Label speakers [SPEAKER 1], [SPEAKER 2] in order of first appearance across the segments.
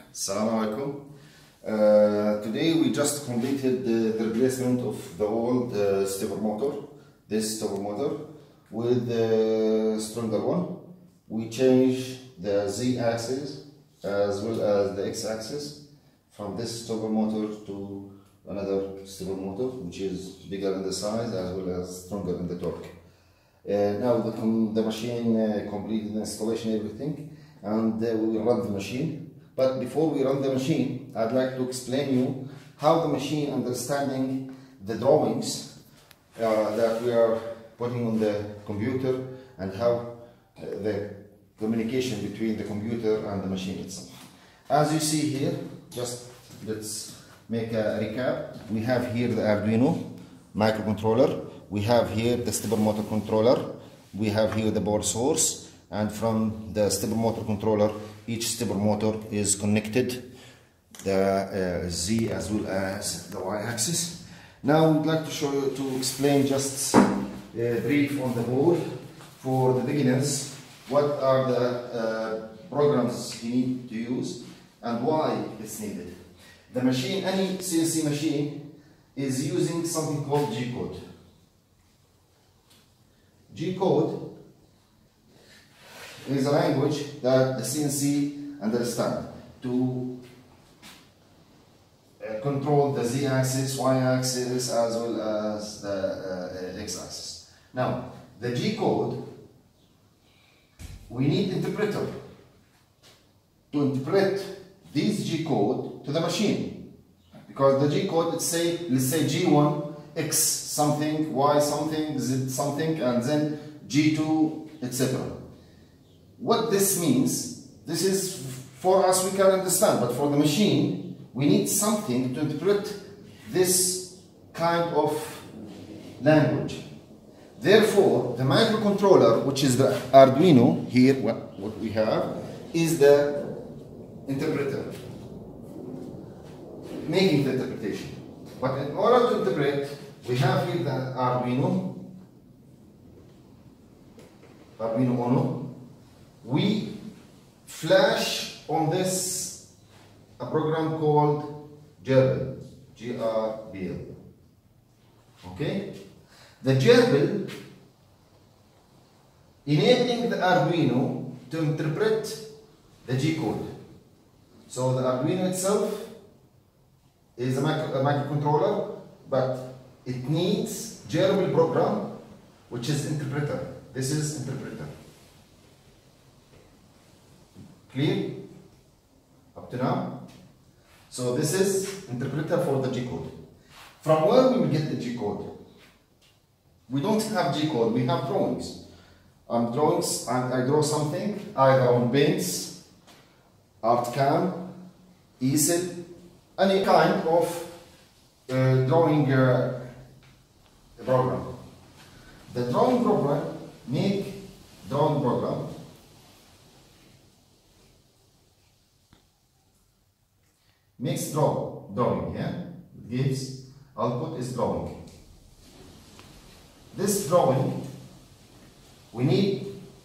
[SPEAKER 1] Assalamu alaikum. Today we just completed the replacement of the old stepper motor, this stepper motor, with the stronger one. We changed the Z-axis as well as the X-axis from this stepper motor to another stepper motor, which is bigger in the size as well as stronger in the torque. Now the machine completed the installation, everything, and we will run the machine. But before we run the machine, I'd like to explain you how the machine understanding the drawings that we are putting on the computer and how the communication between the computer and the machine itself. As you see here, just let's make a recap. We have here the Arduino microcontroller. We have here the stepper motor controller. We have here the board source, and from the stepper motor controller, each stepper motor is connected, the Z as well as the Y axis. Now we'd like to show you, to explain just brief on the board for the beginners. What are the programs you need to use and why it's needed. The machine, any CNC machine, is using something called Gcode. Gcode is a language that the CNC understand to control the Z-axis, Y-axis, as well as the X-axis. Now, the Gcode, we need interpreter to interpret this Gcode to the machine, because the Gcode, let's say G1, X something, Y something, Z something, and then G2, etc. What this means, this is for us we can understand, but for the machine we need something to interpret this kind of language. Therefore, the microcontroller, which is the Arduino here, what we have, is the interpreter, making the interpretation. But in order to interpret, we have here the Arduino Uno. We flash on this a program called Grbl, Grbl. Okay? The Grbl enabling the Arduino to interpret the Gcode. So the Arduino itself is a microcontroller, but it needs Grbl program, which is interpreter. This is interpreter. Clear? Up to now? So this is interpreter for the Gcode. From where we will get the Gcode? We don't have Gcode, we have drawings. Drawings, and I draw something either on paints, ArtCam, easel, any kind of drawing program. The drawing program makes drawing, yeah? It gives output is drawing. This drawing, we need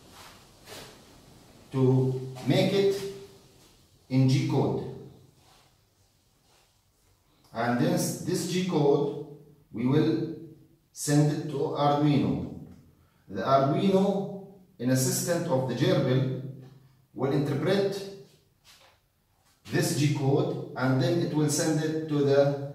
[SPEAKER 1] to make it in Gcode. And this Gcode, we will send it to Arduino. The Arduino, an assistant of the Grbl, will interpret this Gcode, and then it will send it to the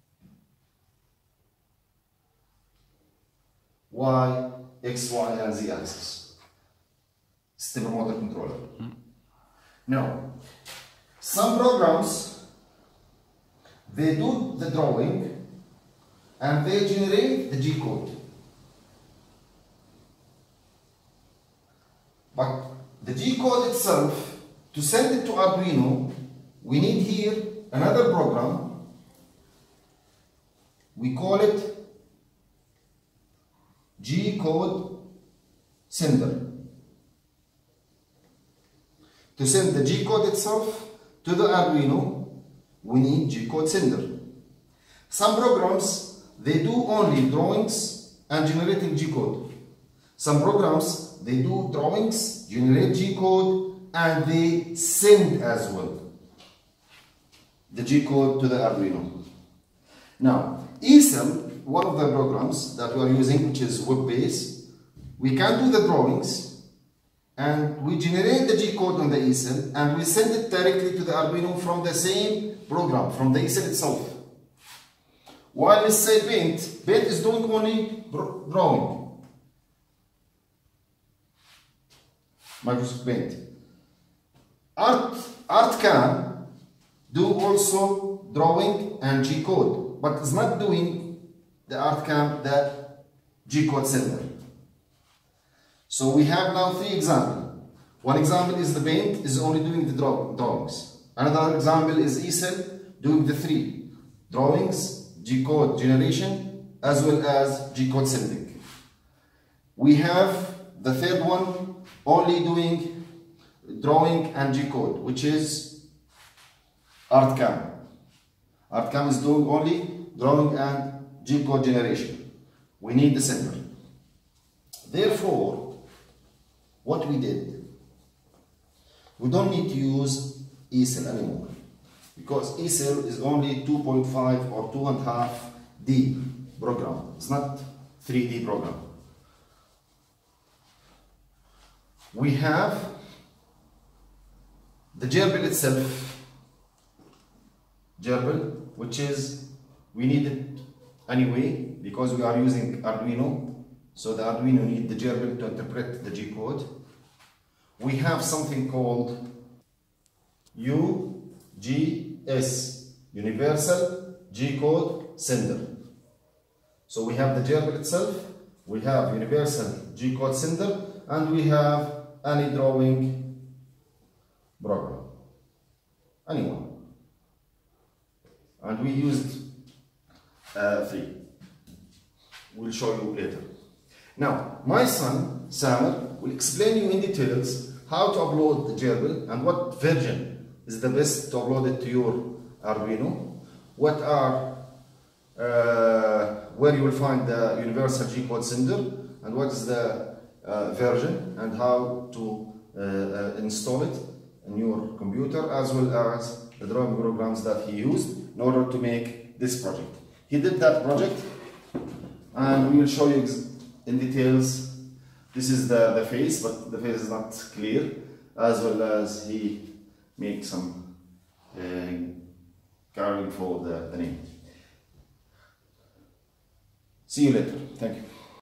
[SPEAKER 1] Y, X, Y, and Z axis stepper motor controller. Now, some programs, they do the drawing and they generate the Gcode. But the Gcode itself, to send it to Arduino, we need here another program. We call it Gcode sender. To send the Gcode itself to the Arduino, we need Gcode sender. Some programs, they do only drawings and generating Gcode. Some programs, they do drawings, generate Gcode, and they send as well. the G-code to the Arduino. Now, easel, one of the programs that we are using, which is web-based, we can do the drawings and we generate the G-code on the easel and we send it directly to the Arduino from the same program, from the easel itself. While let's say Paint is doing only drawing. Microsoft Paint. Art can do also drawing and G-code, but it's not doing the Art can the G-code sender. So we have now 3 examples. One example is the Paint is only doing the drawings. Another example is easel doing the 3 drawings, G-code generation, as well as G-code sending. We have the third one only doing drawing and G-code, which is ArtCam. ArtCam is doing only drawing and G-code generation. We need the sender. Therefore, what we did, we don't need to use easel anymore, because easel is only 2.5 or 2.5D program. It's not 3D program. We have the Grbl itself, Grbl, which is we need it anyway because we are using Arduino, so the Arduino needs the Grbl to interpret the G-code. We have something called UGS, Universal G-code Sender. So we have the Grbl itself, we have Universal G-code Sender, and we have any drawing program, anyone. And we used 3. We'll show you later. Now, my son, Samer, will explain you in details how to upload the Grbl and what version is the best to upload it to your Arduino, what are where you will find the Universal G-code Sender, and what is the version and how to install it in your computer, as well as the drawing programs that he used in order to make this project. He did that project and we will show you in details. This is the face, but the face is not clear, as well as he made some carving for the name. See you later. Thank you.